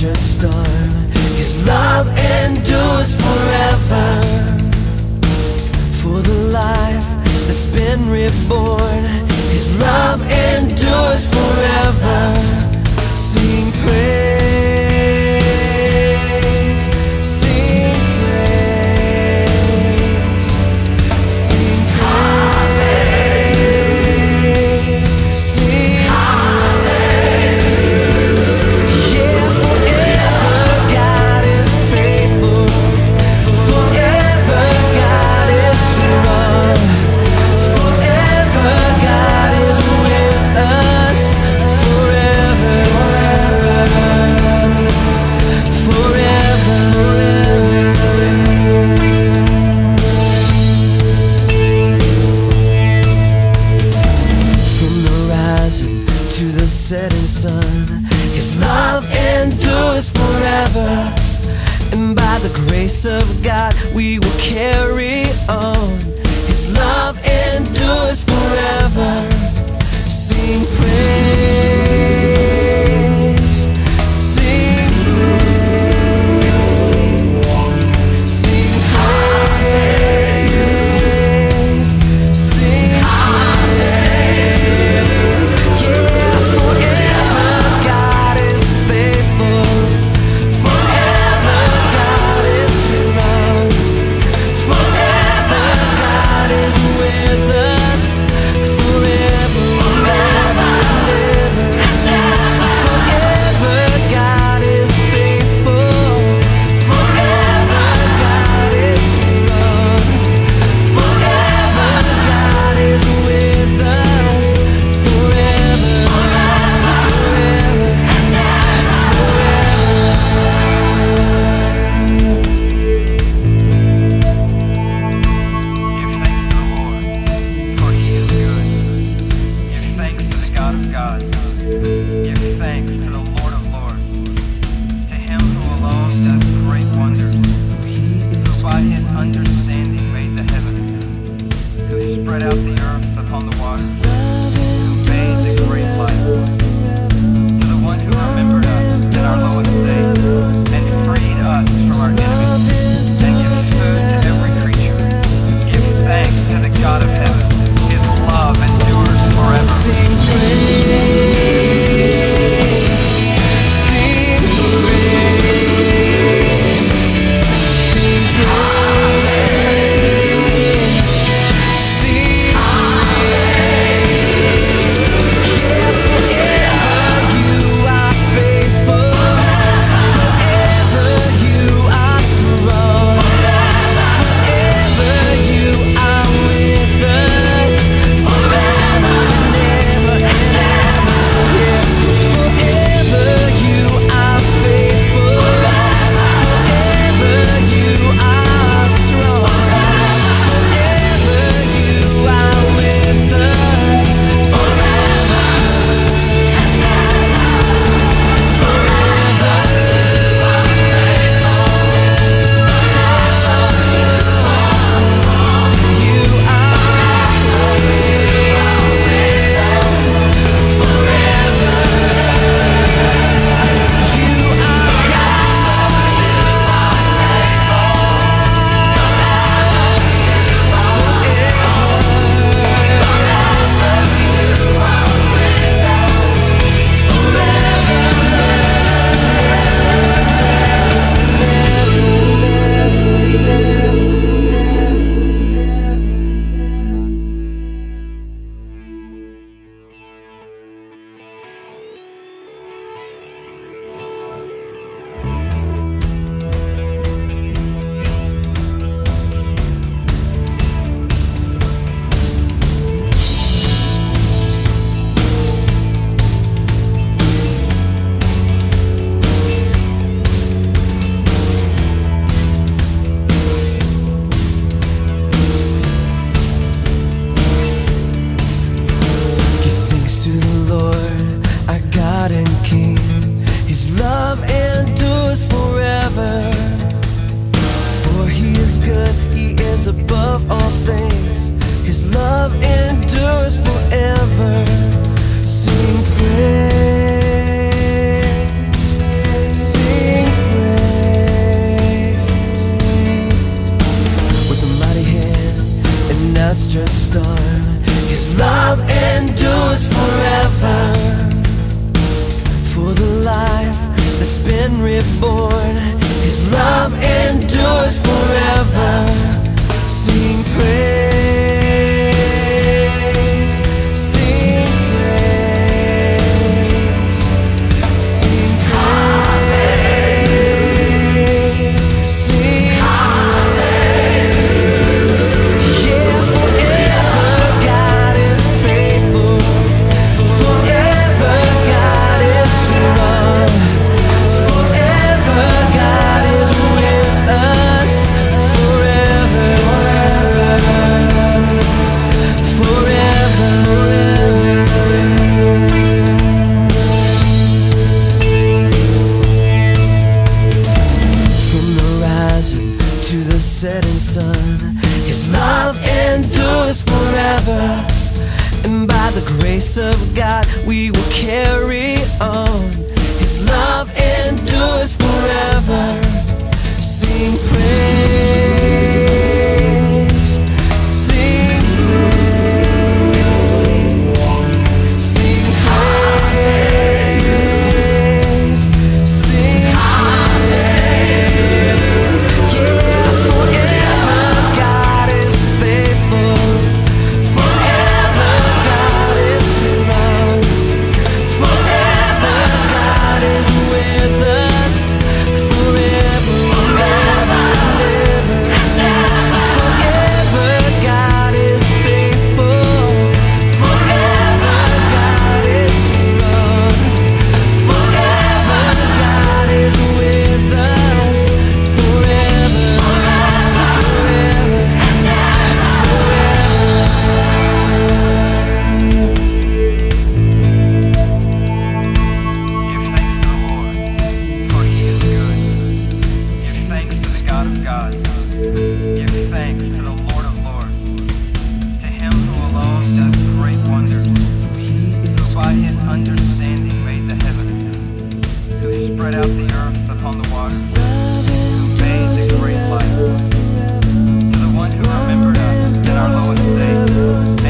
raging storm. His love endures forever. For the life that's been reborn, His love endures forever. Sing praise, sing praise, sing praise, sing praise. Yeah, forever God is faithful. Forever God is strong. Forever God is with us. Forever, forever. From the rising to the setting sun, His love endures forever. And by the grace of God we will carry on. His love endures forever. Sing praise, sing praise, sing praise, sing praise. Yeah, forever God is faithful. Forever God is strong. Forever God is with us. Forever, ever, ever. Forever God is faithful. Forever God is strong. Forever God is with us. Forever, forever, Give thanks to the Lord, for He is good. Give thanks to the God of gods. Give thanks to the Lord of lords. To Him who alone does great wonders, who by His understanding made the heavens, who spread out the earth upon the waters, who made the great light. To the one who remembered us in our lowest state, and freed us from our enemies, and gives food to every creature. Give thanks to the God of heaven. His love endures forever. sing praise, sing praise, sing praise, sing praise. Yeah, forever you are faithful. Forever you are strong. Forever you are with us. Forever and ever and ever. Yeah, forever you are faithful. Forever you are strong. Forever you are with us. Forever, you above all things. His love endures forever. Sing praise, sing Son. His love endures forever, and by the grace of God we will carry on. His love endures forever. Sing praise, sing praise, sing praise, sing praise. Yeah, forever God is faithful, forever God is strong, forever God is with us, forever and ever and ever. Forever God is faithful, forever God is strong, forever God is with us, forever and Give thanks to the Lord, for He is good. Give thanks to the God of gods. Give thanks to the Lord of lords. To Him who alone does great wonders, who by His understanding made the heavens, who spread out the earth upon the waters, who made the great light. To the one who remembered us in our lowest state,